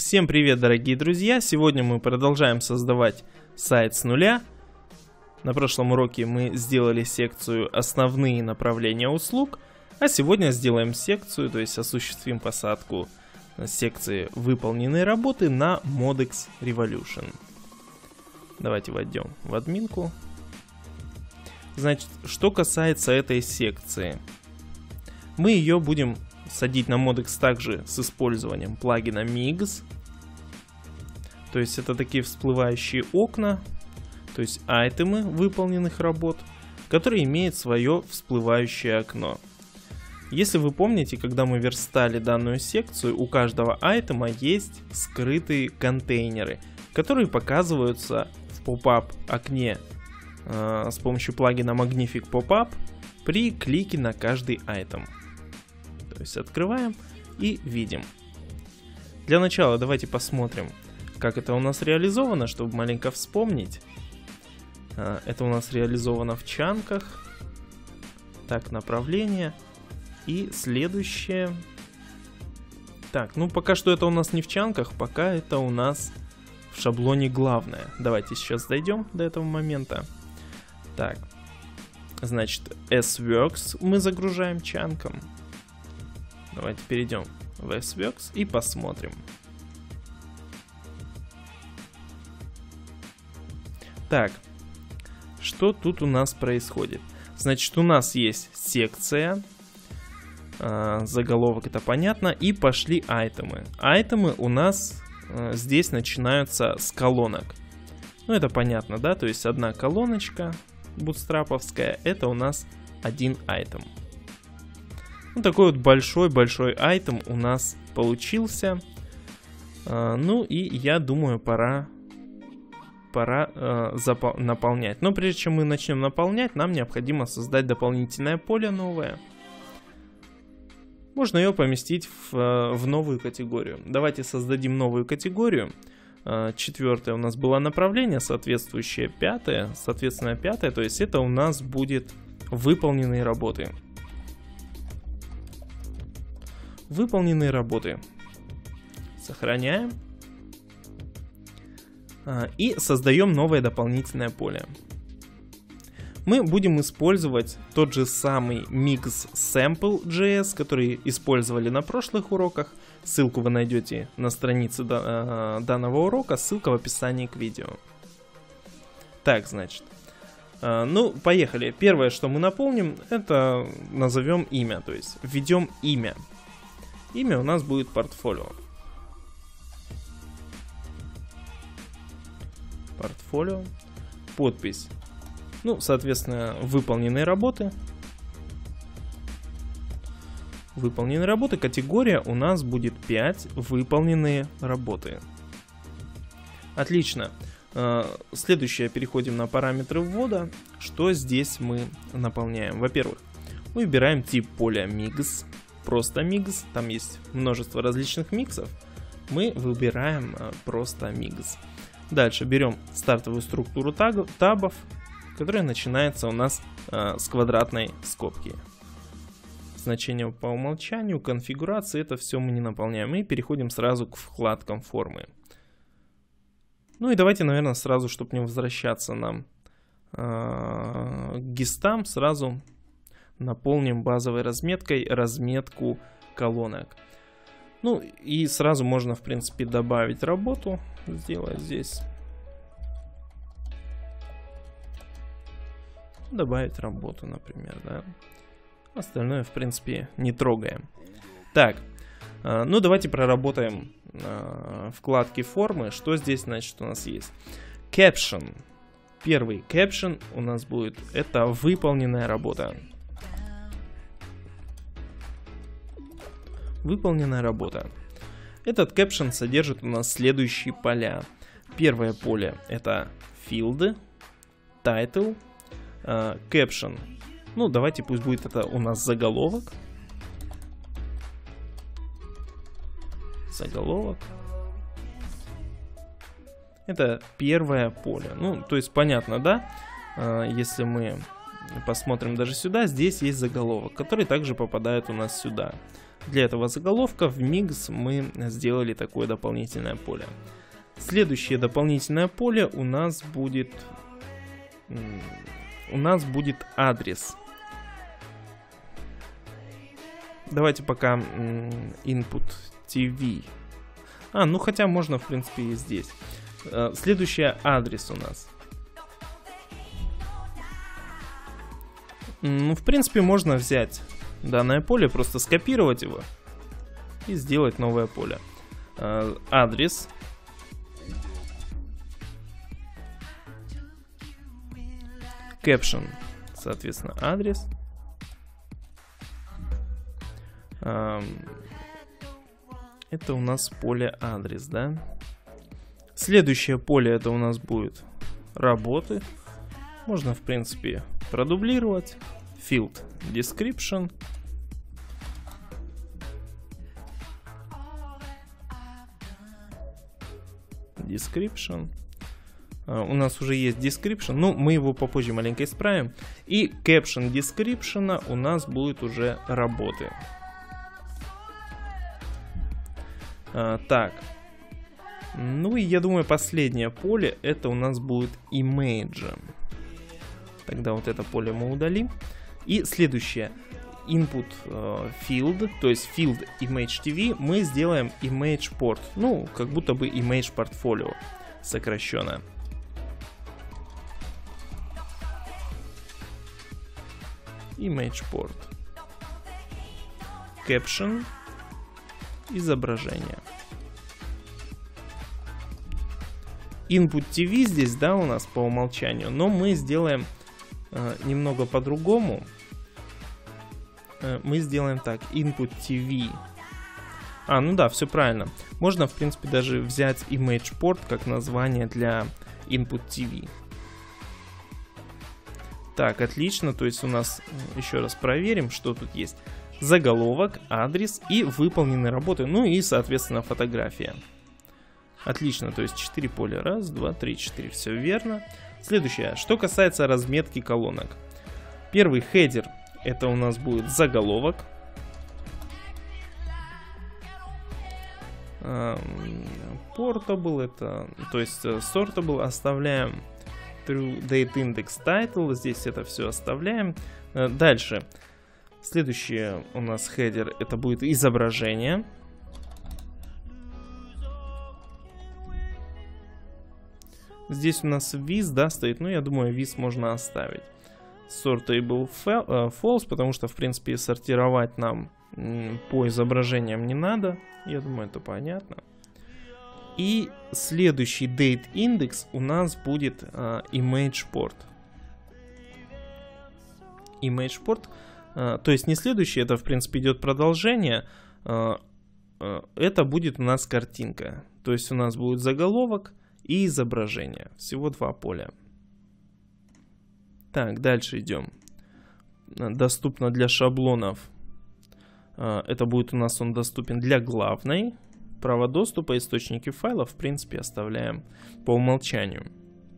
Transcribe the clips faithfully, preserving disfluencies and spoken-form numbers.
Всем привет, дорогие друзья! Сегодня мы продолжаем создавать сайт с нуля. На прошлом уроке мы сделали секцию «Основные направления услуг», а сегодня сделаем секцию, то есть осуществим посадку секции «Выполненные работы» на Modex Revolution. Давайте войдем в админку. Значит, что касается этой секции, мы ее будем садить на Modex также с использованием плагина Mix. То есть это такие всплывающие окна, то есть айтемы выполненных работ, которые имеют свое всплывающее окно. Если вы помните, когда мы верстали данную секцию, у каждого айтема есть скрытые контейнеры, которые показываются в поп-ап окне э, с помощью плагина Magnific Pop-up при клике на каждый айтем. То есть открываем и видим. Для начала давайте посмотрим, как это у нас реализовано, чтобы маленько вспомнить. Это у нас реализовано в чанках. Так, направление. И следующее. Так, ну пока что это у нас не в чанках, пока это у нас в шаблоне главное. Давайте сейчас дойдем до этого момента. Так, значит, S-Works мы загружаем чанком. Давайте перейдем в S-Works и посмотрим. Так, что тут у нас происходит? Значит, у нас есть секция, э, заголовок, это понятно, и пошли айтемы. Айтемы у нас э, здесь начинаются с колонок. Ну, это понятно, да? То есть одна колоночка бутстраповская, это у нас один айтем. Ну, такой вот большой-большой айтем у нас получился. Э, ну, и я думаю, пора... пора э, наполнять. Но прежде чем мы начнем наполнять, нам необходимо создать дополнительное поле новое. Можно ее поместить в, в новую категорию. Давайте создадим новую категорию. Э, четвертое у нас было направление, соответствующее пятое. Соответственно, пятое, то есть это у нас будет выполненные работы. Выполненные работы. Сохраняем. И создаем новое дополнительное поле. Мы будем использовать тот же самый Mix Sample.js, который использовали на прошлых уроках. Ссылку вы найдете на странице данного урока, ссылка в описании к видео. Так, значит. Ну, поехали. Первое, что мы наполним, это назовем имя, то есть введем имя. Имя у нас будет портфолио. Портфолио. Подпись. Ну, соответственно, выполненные работы. Выполненные работы. Категория у нас будет пять. Выполненные работы. Отлично. Следующее, переходим на параметры ввода. Что здесь мы наполняем? Во-первых, мы выбираем тип поля Mix. Просто Mix. Там есть множество различных миксов. Мы выбираем просто Mix. Дальше берем стартовую структуру тагов, табов, которая начинается у нас э, с квадратной скобки. Значение по умолчанию, конфигурации, это все мы не наполняем. И переходим сразу к вкладкам формы. Ну и давайте, наверное, сразу, чтобы не возвращаться нам э, к гистам, сразу наполним базовой разметкой разметку колонок. Ну и сразу можно, в принципе, добавить работу. Сделать здесь. Добавить работу, например, да. Остальное, в принципе, не трогаем. Так, э, ну давайте проработаем э, вкладки формы. Что здесь, значит, у нас есть? Caption. Первый caption у нас будет. Это выполненная работа. Выполненная работа. Этот caption содержит у нас следующие поля. Первое поле это field, title, uh, caption. Ну, давайте пусть будет это у нас заголовок. Заголовок. Это первое поле. Ну, то есть понятно, да? Uh, если мы посмотрим даже сюда, здесь есть заголовок, который также попадает у нас сюда. для этого заголовка в микс мы сделали такое дополнительное поле. Следующее дополнительное поле у нас будет... У нас будет адрес. Давайте пока input ти ви. А, ну хотя можно, в принципе, и здесь. Следующий адрес у нас. Ну, в принципе, можно взять данное поле, просто скопировать его и сделать новое поле. Адрес. Caption, соответственно, адрес. Это у нас поле адрес, да? Следующее поле это у нас будет работы. Можно, в принципе, продублировать. Field description. Description. Uh, у нас уже есть description, но мы его попозже маленько исправим. И caption description у нас будет уже работы. Uh, так. Ну и я думаю, последнее поле это у нас будет image. Тогда вот это поле мы удалим. И следующее. Input uh, field, то есть field image ти ви, мы сделаем image port. Ну, как будто бы image portfolio сокращенно. Image port. Caption. Изображение. Input ти ви здесь, да, у нас по умолчанию, но мы сделаем э, немного по-другому. Э, мы сделаем так, Input ти ви. А, ну да, все правильно. Можно, в принципе, даже взять Image Port как название для Input ти ви. Так, отлично, то есть у нас, еще раз проверим, что тут есть. Заголовок, адрес и выполненные работы, ну и, соответственно, фотография. Отлично, то есть четыре поля. Раз, два, три, четыре. Все верно. Следующее. Что касается разметки колонок. Первый хедер. Это у нас будет заголовок. Portable. Это, то есть sortable оставляем. True date index title. Здесь это все оставляем. Дальше. Следующее у нас хедер. Это будет изображение. Здесь у нас виз, да, стоит. Ну, я думаю, виз можно оставить. Sortable false, потому что, в принципе, сортировать нам по изображениям не надо. Я думаю, это понятно. И следующий date index у нас будет uh, image port. Image port. Uh, то есть не следующий, это, в принципе, идет продолжение. Uh, uh, это будет у нас картинка. То есть у нас будет заголовок и изображение. Всего два поля. Так, дальше идем. Доступно для шаблонов. Это будет у нас он доступен для главной. Право доступа, источники файлов, в принципе, оставляем по умолчанию.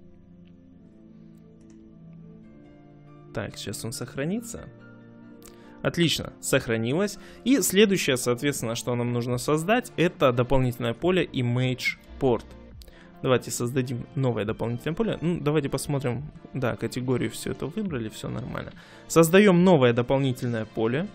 Так, сейчас он сохранится. Отлично, сохранилось. И следующее, соответственно, что нам нужно создать, это дополнительное поле Image Port. Давайте создадим новое дополнительное поле. Ну, давайте посмотрим. Да, категорию все это выбрали, все нормально. Создаем новое дополнительное поле.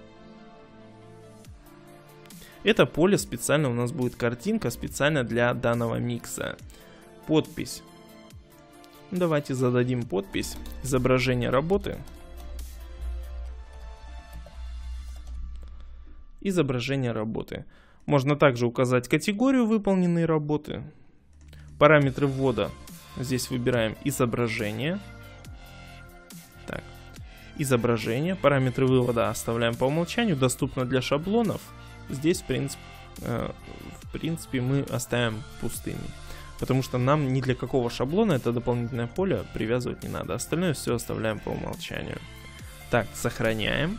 Это поле специально у нас будет картинка, специально для данного микса. Подпись. Давайте зададим подпись. Изображение работы. Изображение работы. Можно также указать категорию выполненной работы. Параметры ввода. Здесь выбираем изображение. Так. Изображение. Параметры вывода оставляем по умолчанию. Доступно для шаблонов. Здесь, в принципе, э, в принципе, мы оставим пустыми. Потому что нам ни для какого шаблона это дополнительное поле привязывать не надо. Остальное все оставляем по умолчанию. Так, сохраняем.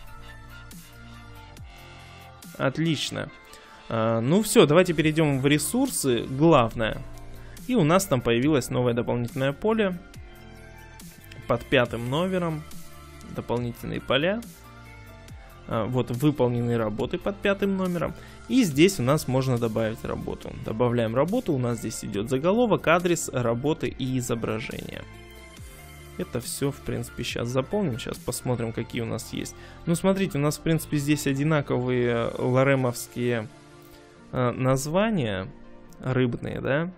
Отлично. Э, ну все, давайте перейдем в ресурсы. Главное. И у нас там появилось новое дополнительное поле под пятым номером. Дополнительные поля. Вот выполненные работы под пятым номером. И здесь у нас можно добавить работу. Добавляем работу, у нас здесь идет заголовок, адрес работы и изображение. Это все, в принципе, сейчас заполним. Сейчас посмотрим, какие у нас есть. Ну, смотрите, у нас, в принципе, здесь одинаковые лоремовские э, названия рыбные, да?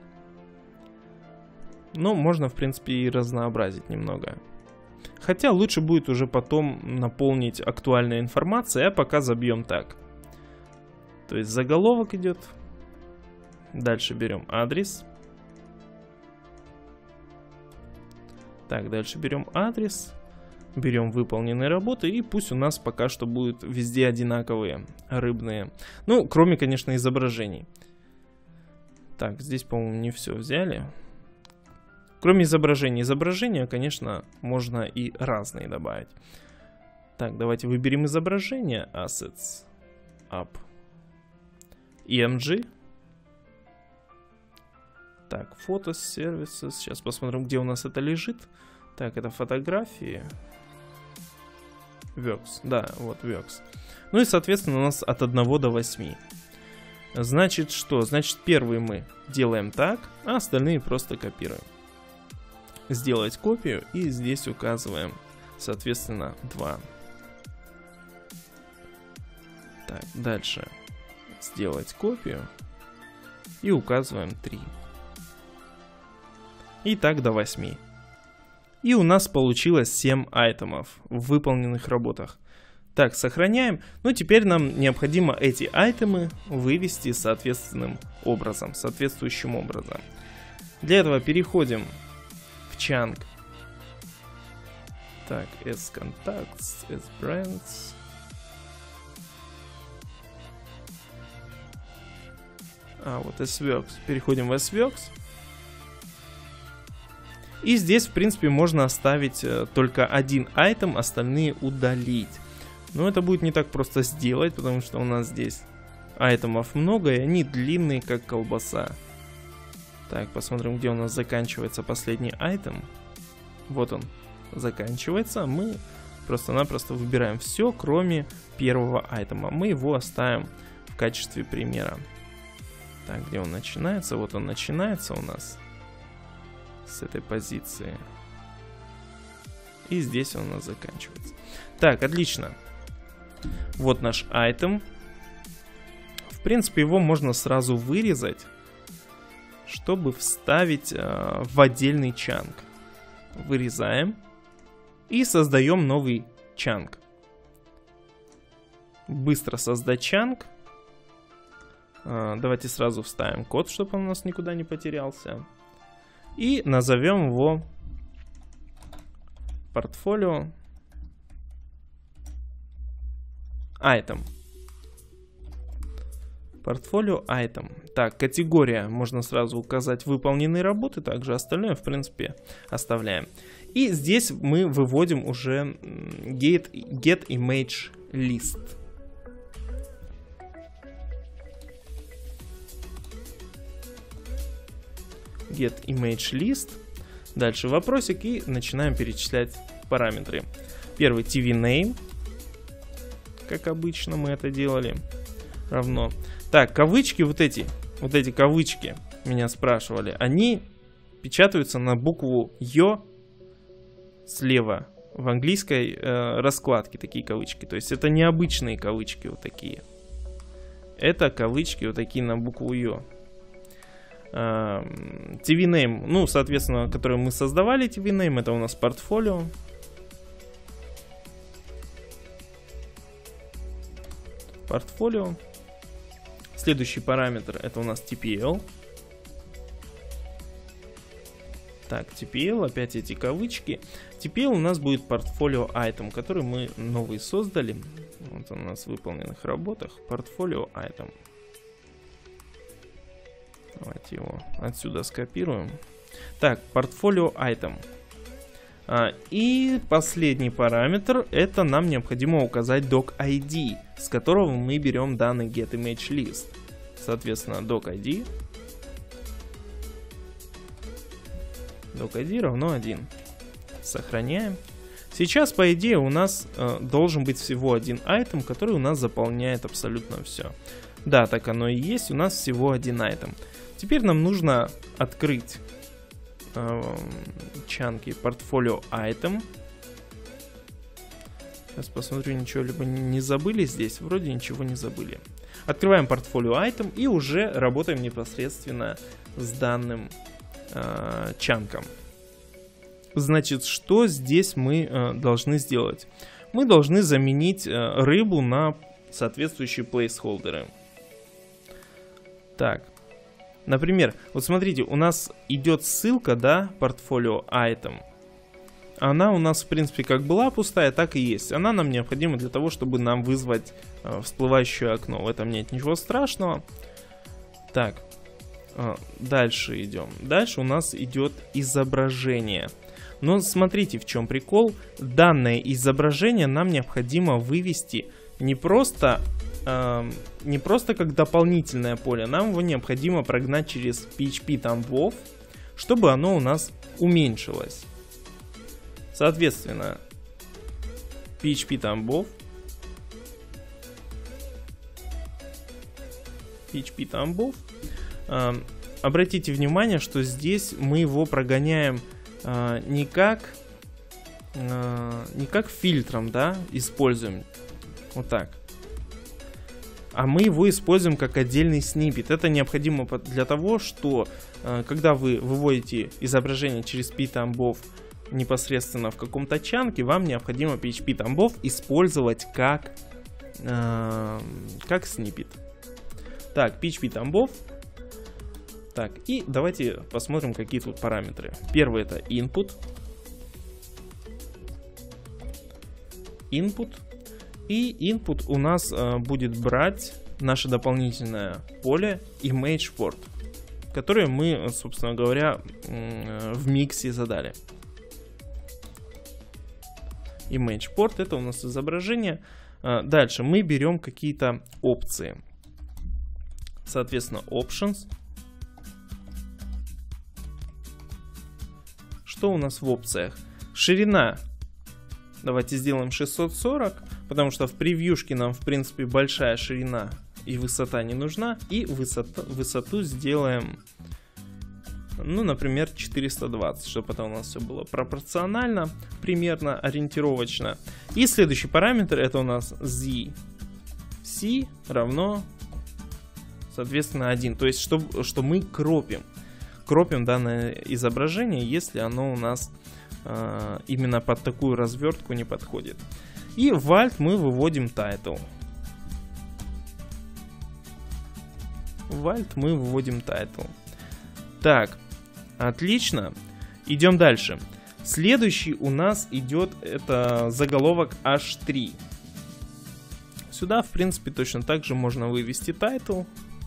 Но можно, в принципе, и разнообразить немного. Хотя лучше будет уже потом наполнить актуальной информацией, а пока забьем так. То есть заголовок идет. Дальше берем адрес. Так, дальше берем адрес. Берем выполненные работы. И пусть у нас пока что будут везде одинаковые рыбные. Ну, кроме, конечно, изображений. Так, здесь, по-моему, не все взяли. Кроме изображений. Изображения, конечно, можно и разные добавить. Так, давайте выберем изображение. Assets. Up. и эм джи. Так, Photos, Services. Сейчас посмотрим, где у нас это лежит. Так, это фотографии. Works. Да, вот Works. Ну и, соответственно, у нас от одного до восьми. Значит, что? Значит, первый мы делаем так, а остальные просто копируем. Сделать копию, и здесь указываем, соответственно, два. Так, дальше сделать копию и указываем три. И так до восьми. И у нас получилось семь айтемов в выполненных работах. Так, сохраняем. Ну, теперь нам необходимо эти айтемы вывести соответственным образом, соответствующим образом. Для этого переходим в чанк. Так, as contacts, as brands. А, вот SWorks. Переходим в SWorks. И здесь, в принципе, можно оставить э, только один айтем, остальные удалить. Но это будет не так просто сделать, потому что у нас здесь айтемов много, и они длинные, как колбаса. Так, посмотрим, где у нас заканчивается последний айтем. Вот он заканчивается. Мы просто-напросто выбираем все, кроме первого айтема. Мы его оставим в качестве примера. Так, где он начинается? Вот он начинается у нас с этой позиции. И здесь он у нас заканчивается. Так, отлично. Вот наш айтем. В принципе, его можно сразу вырезать, чтобы вставить э, в отдельный чанк. Вырезаем и создаем новый чанк. Быстро создать чанк. Э, давайте сразу вставим код, чтобы он у нас никуда не потерялся. И назовем его портфолио item. Портфолио item. Так, категория можно сразу указать выполненные работы, также остальное, в принципе, оставляем. И здесь мы выводим уже get, get image list. Get image list. Дальше вопросик и начинаем перечислять параметры. Первый ти ви name. Как обычно мы это делали. Равно. Так, кавычки вот эти. Вот эти кавычки, меня спрашивали. Они печатаются на букву Ё слева. В английской э, раскладке такие кавычки. То есть это необычные кавычки вот такие. Это кавычки вот такие на букву Ё. ти ви name, ну, соответственно, который мы создавали, ти ви name, это у нас портфолио. Портфолио. Следующий параметр это у нас ти пи эл. Так, ти пи эл, опять эти кавычки. ти пи эл у нас будет портфолио item, который мы новый создали. Вот он у нас в выполненных работах. Портфолио item. Давайте его отсюда скопируем. Так, портфолио item. А, и последний параметр, это нам необходимо указать doc ай ди, с которого мы берем данный get image list. Соответственно, doc ай ди. doc ай ди равно один. Сохраняем. Сейчас, по идее, у нас э, должен быть всего один айтем, который у нас заполняет абсолютно все. Да, так оно и есть, у нас всего один айтем. Теперь нам нужно открыть э, чанки портфолио item. Сейчас посмотрю, ничего либо не забыли здесь. Вроде ничего не забыли. Открываем портфолио item и уже работаем непосредственно с данным э, чанком. Значит, что здесь мы э, должны сделать? Мы должны заменить э, рыбу на соответствующие плейсхолдеры. Так, например, вот смотрите, у нас идет ссылка, да, портфолио item. Она у нас, в принципе, как была пустая, так и есть. Она нам необходима для того, чтобы нам вызвать э, всплывающее окно. В этом нет ничего страшного. Так, э, дальше идем. Дальше у нас идет изображение. Но смотрите, в чем прикол. Данное изображение нам необходимо вывести не просто, э, не просто как дополнительное поле. Нам его необходимо прогнать через пи эйч пи Tambow, чтобы оно у нас уменьшилось. Соответственно, пи эйч пи Tambow, пи эйч пи Tambow. Э, обратите внимание, что здесь мы его прогоняем э, не как э, не как фильтром, да, используем вот так, а мы его используем как отдельный сниппет. Это необходимо для того, что э, когда вы выводите изображение через пи Tambow непосредственно в каком-то чанке, вам необходимо пи эйч пи Tambow использовать как э, как сниппет. Так, пи эйч пи Tambow. Так, и давайте посмотрим, какие тут параметры. Первый — это input. Input. И input у нас э, будет брать наше дополнительное поле ImagePort, которое мы, собственно говоря, э, в миксе задали. ImagePort — это у нас изображение. Э, дальше мы берем какие-то опции. Соответственно, Options. Что у нас в опциях? Ширина. Давайте сделаем шестьсот сорок, потому что в превьюшке нам, в принципе, большая ширина и высота не нужна. И высота, высоту сделаем, ну, например, четыреста двадцать, чтобы это у нас все было пропорционально, примерно, ориентировочно. И следующий параметр — это у нас Z. C равно, соответственно, один. То есть, что, что мы кропим. Кропим данное изображение, если оно у нас э, именно под такую развертку не подходит. И в Alt мы выводим title. В Alt мы выводим title. Так, отлично. Идем дальше. Следующий у нас идет это заголовок эйч три. Сюда, в принципе, точно так же можно вывести title.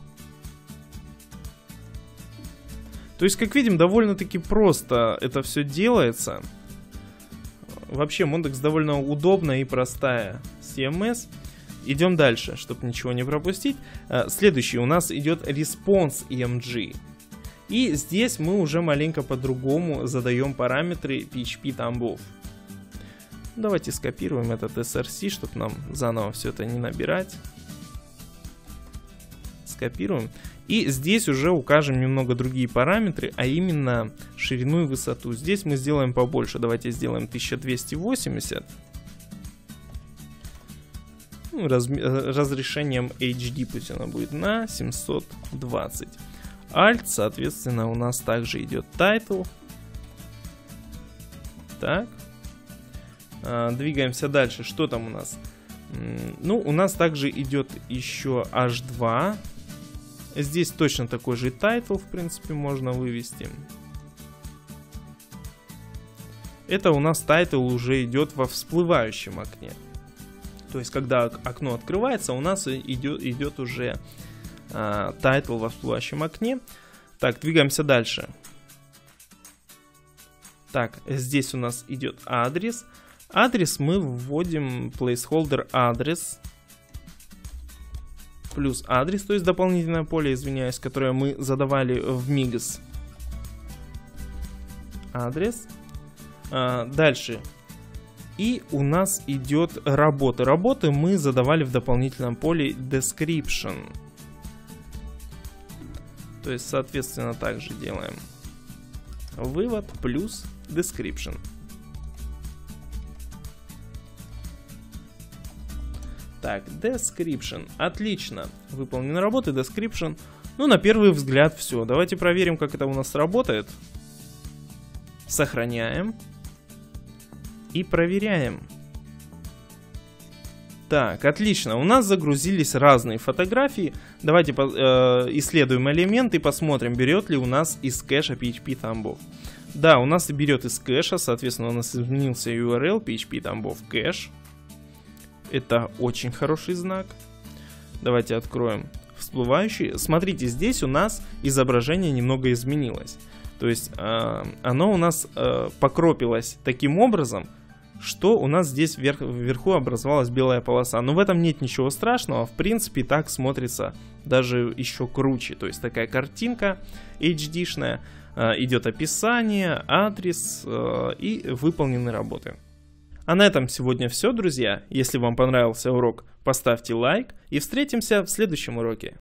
То есть, как видим, довольно-таки просто это все делается. Вообще, Mondex довольно удобная и простая си эм эс. Идем дальше, чтобы ничего не пропустить. Следующий у нас идет Response и эм джи. И здесь мы уже маленько по-другому задаем параметры пи эйч пи Tambow. Давайте скопируем этот эс эр си, чтобы нам заново все это не набирать. Скопируем. И здесь уже укажем немного другие параметры, а именно ширину и высоту. Здесь мы сделаем побольше. Давайте сделаем тысяча двести восемьдесят. Ну, раз, разрешением эйч ди пусть она будет на семьсот двадцать. Alt, соответственно, у нас также идет title. Так. А, двигаемся дальше. Что там у нас? Ну, у нас также идет еще эйч два. Здесь точно такой же title, в принципе, можно вывести. Это у нас title уже идет во всплывающем окне. То есть, когда окно открывается, у нас идет, идет уже а, title во всплывающем окне. Так, двигаемся дальше. Так, здесь у нас идет адрес. Адрес мы вводим placeholder адрес. Плюс адрес, то есть дополнительное поле, извиняюсь, которое мы задавали в мигс. Адрес. А, дальше. И у нас идет работы. Работы мы задавали в дополнительном поле description. То есть, соответственно, также делаем вывод плюс description. Так, description. Отлично. Выполнены работы, description. Ну, на первый взгляд все. Давайте проверим, как это у нас работает. Сохраняем. И проверяем. Так, отлично. У нас загрузились разные фотографии. Давайте э, исследуем элемент и посмотрим, берет ли у нас из кэша пи эйч пи Тамбов. Да, у нас берет из кэша, соответственно, у нас изменился ю ар эл пи эйч пи Тамбов кэш. Это очень хороший знак. Давайте откроем всплывающий. Смотрите, здесь у нас изображение немного изменилось. То есть э, оно у нас э, покропилось таким образом, что у нас здесь вверх, вверху образовалась белая полоса. Но в этом нет ничего страшного. В принципе, так смотрится даже еще круче. То есть такая картинка эйч ди-шная. Э, идет описание, адрес э, и выполнены работы. А на этом сегодня все, друзья. Если вам понравился урок, поставьте лайк и встретимся в следующем уроке.